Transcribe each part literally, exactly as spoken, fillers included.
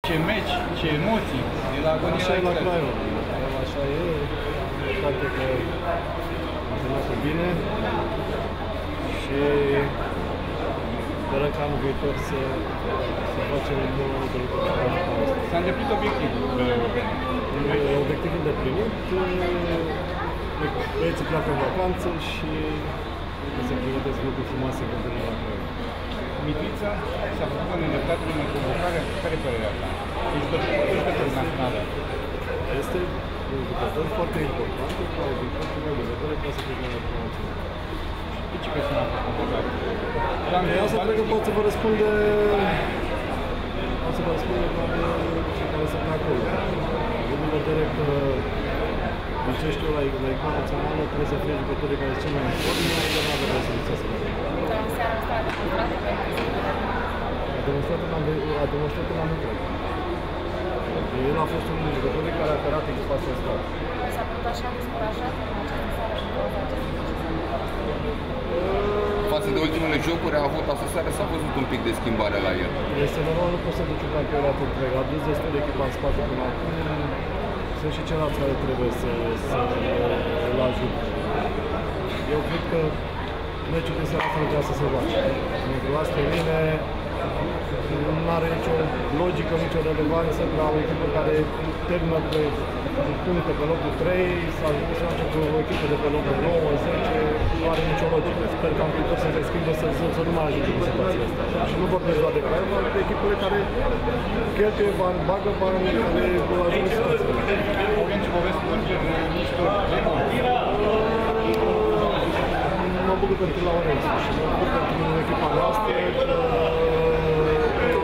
Ce meci, ce emoții de la agonie. Așa e la Craiova. Așa e. Toate că am terminat bine și sperăm că anul viitor să, să facem un nou de lucruri. S-a îndeplinit obiectivul. Obiectiv îndeplinit. Băieții pleacă în vacanță și se pregătesc lucruri frumoase pentru la Craiova. Mitrița s-a făcut în îndreptatul unei convocare. Care e părerea ta? Este jucător națională. Este un jucător foarte important, care din punctul meu de vedere poate să fie mai național. De ce crezi că n-a fost convocat? Asta cred că pot să vă răspunde pot să vă răspunde cei care sunt pe acolo. Având în vedere că din ce știu la echipa națională trebuie să fie jucătorii care sunt cei mai în formă, dar nu avem rezoluția să vedem. A demonstrat în anul A demonstrat în anul trecut. El a fost unul din jucătorii care a apărat echipa să stat. S-a putut așa descurajat în această seară și în această Față de ultimele jocuri a avut astă seară, s-a văzut un pic de schimbare la el. Este normal, nu poți să duci un campionat întreg. A dus destul de echipa în spate până acum. Sunt și ceilalți care trebuie să, să îl ajute. Eu cred că meciul de seara asta nu trebuie să se facă. Pentru asta e bine. Nu are nicio logică, nicio relevanță ca o echipă care termină pe puncte pe locul trei să ajungă să facă cu o echipă de pe locul nouă, zece, nu are nicio logică. Sper că am viitor să se schimbă, să, să nu mai ajungă în situația asta. Și nu vorbesc doar de Craiova, de echipele care cheltuie bani, bagă bani, care ajung în situația asta. Ovinciu Bovescu merge în ministrul mă bucur pentru Laurențiu și mă bucur pentru echipa noastră.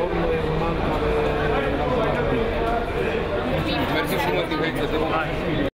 Mersi și mă, Tihăiță, te rog.